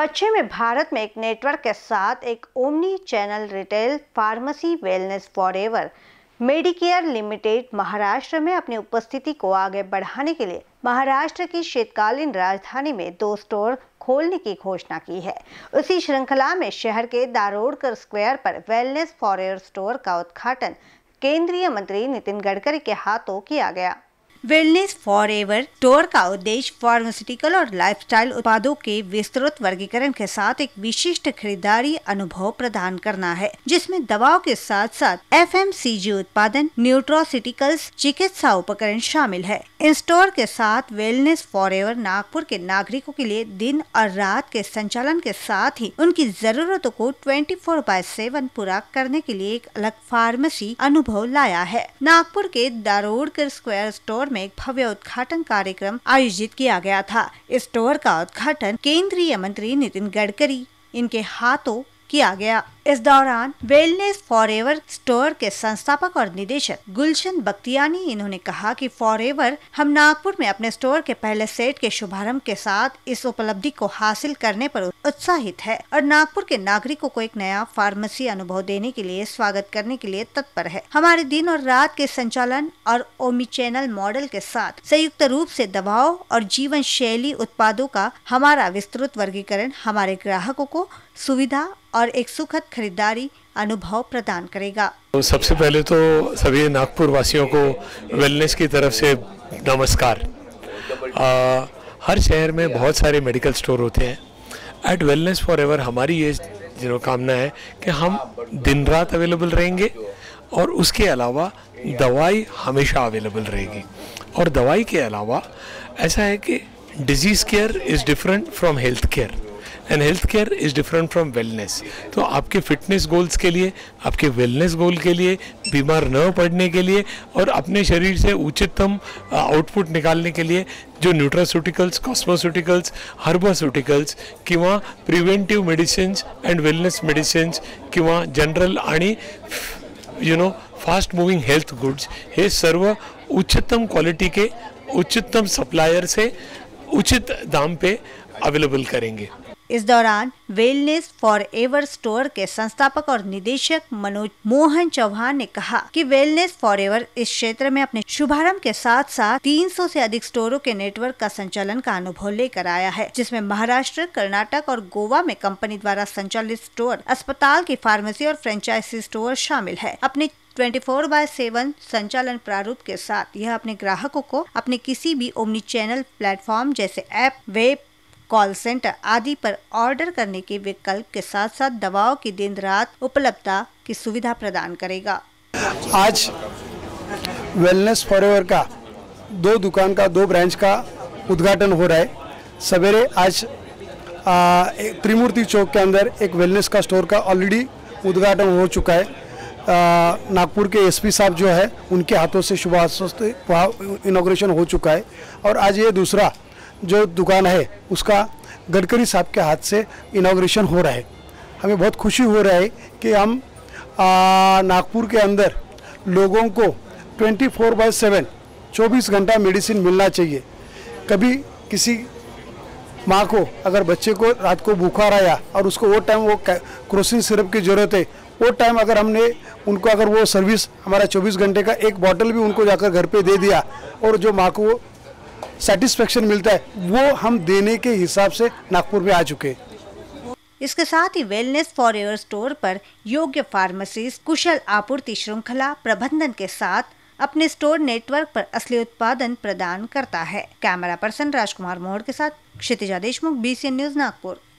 पश्चिमी भारत में एक नेटवर्क के साथ एक omni channel retail pharmacy wellness forever medicare limited Maharashtra में अपनी उपस्थिति को आगे बढ़ाने के लिए महाराष्ट्र की शीतकालीन राजधानी में 2 स्टोर खोलने की घोषणा की है। उसी श्रृंखला में शहर के दारोडकर स्क्वायर पर वेलनेस फॉरएवर स्टोर का उद्घाटन केंद्रीय मंत्री नितिन गडकरी के हाथों किया गया। वेलनेस फॉरएवर स्टोर का उद्देश्य फार्मास्यूटिकल और लाइफस्टाइल उत्पादों के विस्तृत वर्गीकरण के साथ एक विशिष्ट खरीदारी अनुभव प्रदान करना है, जिसमें दवाओं के साथ साथ एफएमसीजी उत्पादन, न्यूट्रोसिटिकल्स, चिकित्सा उपकरण शामिल है। इन स्टोर के साथ वेलनेस फॉरएवर नागपुर के नागरिकों के लिए दिन और रात के संचालन के साथ ही उनकी जरूरतों को 24/7 पूरा करने के लिए एक अलग फार्मेसी अनुभव लाया है। नागपुर के दारोडकर स्क्वायर स्टोर में एक भव्य उद्घाटन कार्यक्रम आयोजित किया गया था। इस स्टोर का उद्घाटन केंद्रीय मंत्री नितिन गडकरी इनके हाथों किया गया। इस दौरान वेलनेस फॉरएवर स्टोर के संस्थापक और निदेशक गुलशन बख्तियानी इन्होंने कहा कि फॉरएवर हम नागपुर में अपने स्टोर के पहले सेट के शुभारंभ के साथ इस उपलब्धि को हासिल करने पर उत्साहित है और नागपुर के नागरिकों को एक नया फार्मेसी अनुभव देने के लिए स्वागत करने के लिए तत्पर है। हमारे दिन और रात के संचालन और ओमी चैनल मॉडल के साथ संयुक्त रूप से दवाओं और जीवन शैली उत्पादों का हमारा विस्तृत वर्गीकरण हमारे ग्राहकों को सुविधा और एक सुखद खरीदारी अनुभव प्रदान करेगा। तो सबसे पहले तो सभी नागपुर वासियों को वेलनेस की तरफ से नमस्कार। हर शहर में बहुत सारे मेडिकल स्टोर होते हैं। एट वेलनेस फॉरएवर हमारी ये कामना है कि हम दिन रात अवेलेबल रहेंगे और उसके अलावा दवाई हमेशा अवेलेबल रहेगी। और दवाई के अलावा ऐसा है कि disease care is different from health care and health care is different from wellness. तो आपके फिटनेस गोल्स के लिए, आपके वेलनेस गोल के लिए, बीमार न पड़ने के लिए और अपने शरीर से उच्चतम आउटपुट निकालने के लिए जो न्यूट्रास्यूटिकल्स, कॉस्मोस्यूटिकल्स, हर्बास्यूटिकल्स किंवा preventive medicines and wellness medicines किंवा जनरल आणि फास्ट मूविंग हेल्थ गुड्स हे सर्व उच्चतम क्वालिटी के उच्चतम सप्लायर से उचित दाम पे अवेलेबल करेंगे। इस दौरान वेलनेस फॉरएवर स्टोर के संस्थापक और निदेशक मनोज मोहन चौहान ने कहा कि वेलनेस फॉरएवर इस क्षेत्र में अपने शुभारंभ के साथ साथ 300 से अधिक स्टोरों के नेटवर्क का संचालन का अनुभव लेकर आया है, जिसमें महाराष्ट्र, कर्नाटक और गोवा में कंपनी द्वारा संचालित स्टोर, अस्पताल की फार्मेसी और फ्रेंचाइजी स्टोर शामिल है। अपने 24/7 संचालन प्रारूप के साथ यह अपने ग्राहकों को अपने किसी भी ओमनी चैनल प्लेटफॉर्म जैसे ऐप, वेब, कॉल सेंटर आदि पर ऑर्डर करने के विकल्प के साथ साथ दवाओं की दिन रात उपलब्धता की सुविधा प्रदान करेगा। आज वेलनेस फॉरएवर का 2 दुकान का 2 ब्रांच का उद्घाटन हो रहा है। सवेरे आज त्रिमूर्ति चौक के अंदर एक वेलनेस का स्टोर का ऑलरेडी उद्घाटन हो चुका है। नागपुर के एसपी साहब जो है उनके हाथों से शुभारंभ इनॉग्रेशन हो चुका है और आज ये दूसरा जो दुकान है उसका गडकरी साहब के हाथ से इनॉग्रेशन हो रहा है। हमें बहुत खुशी हो रहा है कि हम नागपुर के अंदर लोगों को 24/7 24 घंटा मेडिसिन मिलना चाहिए। कभी किसी माँ को अगर बच्चे को रात को बुखार आया और उसको वो टाइम वो क्रोसिन सिरप की ज़रूरत है, वो टाइम अगर हमने उनको अगर वो सर्विस हमारा 24 घंटे का एक बॉटल भी उनको जाकर घर पे दे दिया और जो माँ को सेटिस्फेक्शन मिलता है वो हम देने के हिसाब से नागपुर में आ चुके हैं। इसके साथ ही वेलनेस फॉरएवर स्टोर पर योग्य फार्मेसिस्ट कुशल आपूर्ति श्रृंखला प्रबंधन के साथ अपने स्टोर नेटवर्क पर असली उत्पादन प्रदान करता है। कैमरा पर्सन राजकुमार मोहड़ के साथ क्षितिजा देशमुख, BCN न्यूज, नागपुर।